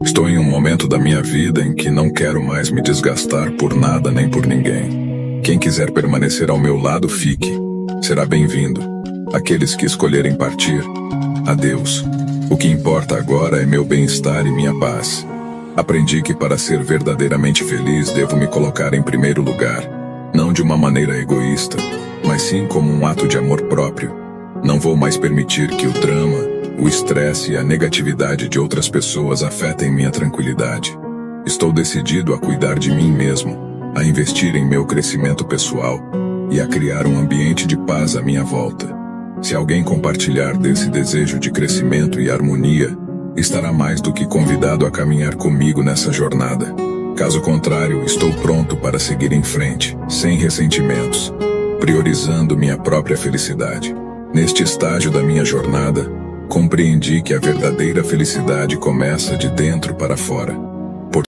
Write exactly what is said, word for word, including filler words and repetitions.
Estou em um momento da minha vida em que não quero mais me desgastar por nada nem por ninguém. Quem quiser permanecer ao meu lado, fique. Será bem-vindo. Aqueles que escolherem partir, adeus. O que importa agora é meu bem-estar e minha paz. Aprendi que para ser verdadeiramente feliz devo me colocar em primeiro lugar, não de uma maneira egoísta, mas sim como um ato de amor próprio. Não vou mais permitir que o drama, o estresse e a negatividade de outras pessoas afetem minha tranquilidade. Estou decidido a cuidar de mim mesmo, a investir em meu crescimento pessoal e a criar um ambiente de paz à minha volta. Se alguém compartilhar desse desejo de crescimento e harmonia, estará mais do que convidado a caminhar comigo nessa jornada. Caso contrário, estou pronto para seguir em frente, sem ressentimentos, priorizando minha própria felicidade. Neste estágio da minha jornada, compreendi que a verdadeira felicidade começa de dentro para fora.